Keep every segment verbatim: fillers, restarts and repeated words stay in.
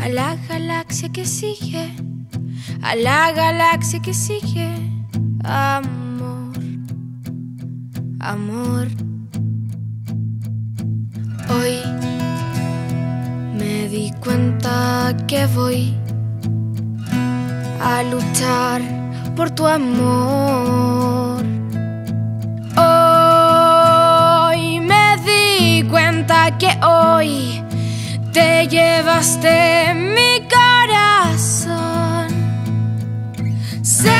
a la galaxia que sigue, a la galaxia que sigue. Amor, amor. Hoy me di cuenta que voy a luchar por tu amor. Hoy me di cuenta que hoy te llevaste mi corazón. Sé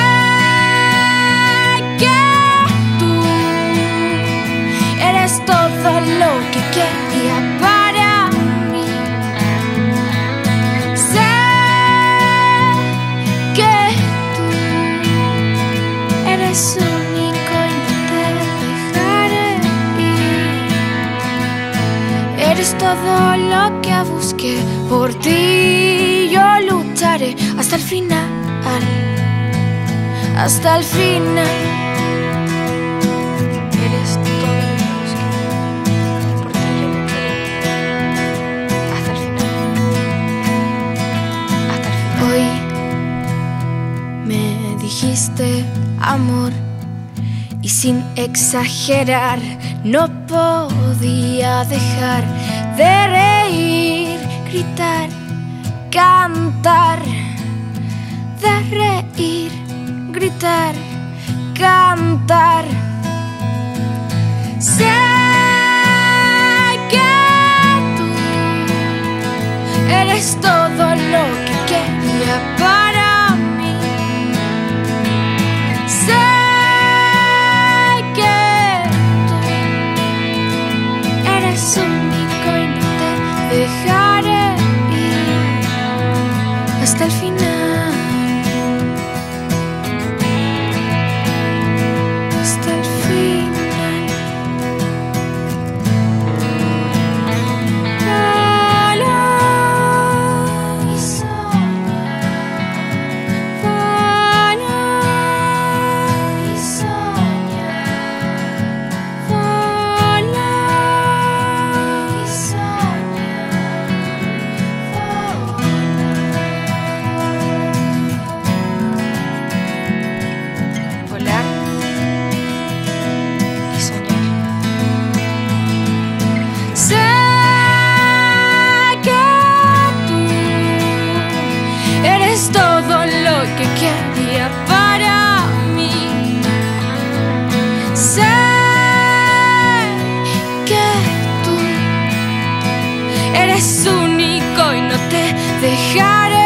que tú eres todo lo que quería para mí. Sé que tú eres único y no te dejaré ir. Eres todo lo que busqué, por ti yo lucharé hasta el final, hasta el final. Eres todo lo que busqué, por ti yo lucharé hasta el final, hasta el final. Hoy me dijiste amor y sin exagerar no podía dejar de reír, gritar, cantar, de reír, gritar, cantar. Sé que tú eres todo lo que quería para mí. Sé que tú eres único y no te dejaré ir hasta el final. Todo lo que quería para mí. Sé que tú eres único y no te dejaré